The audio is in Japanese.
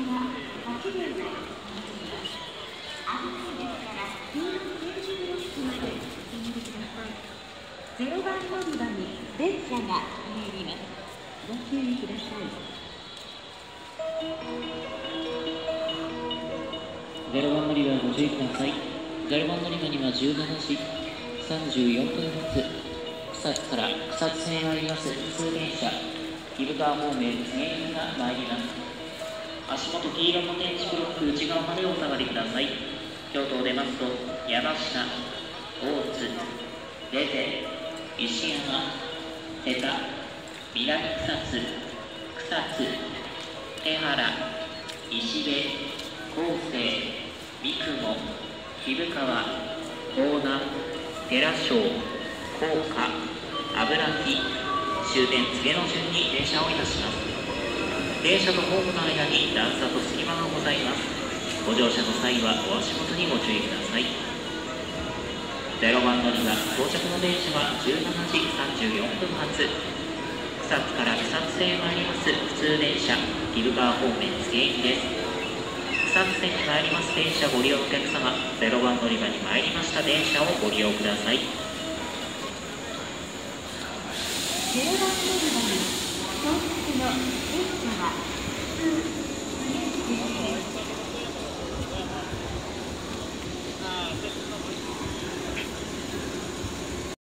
8秒で危ないですから黄色い点字ブロックまでお進みください。0番乗り場に電車が入ります。ご注意ください。 0番乗り場ご注意ください。0番乗り場には17時34分発草津から草津線へ参ります普通電車岐阜川方面全員が参ります。足元黄色の点字ブロック内側までお下がりください。京都を出ますと山科、大津、出て石山、瀬田、南草津、草津、江原、石部、厚生、三雲、岐阜川、大南、寺庄、甲賀、油木、終点告げの順に停車をいたします。電車とホームの間に段差と隙間がございます。ご乗車の際はお足元にご注意ください。0番乗り場到着の電車は17時34分発草津から草津線へ参ります普通電車岐阜川方面津行きです。草津線に参ります電車ご利用のお客様、0番乗り場に参りました電車をご利用ください。 0番乗り場に到着の電車は普通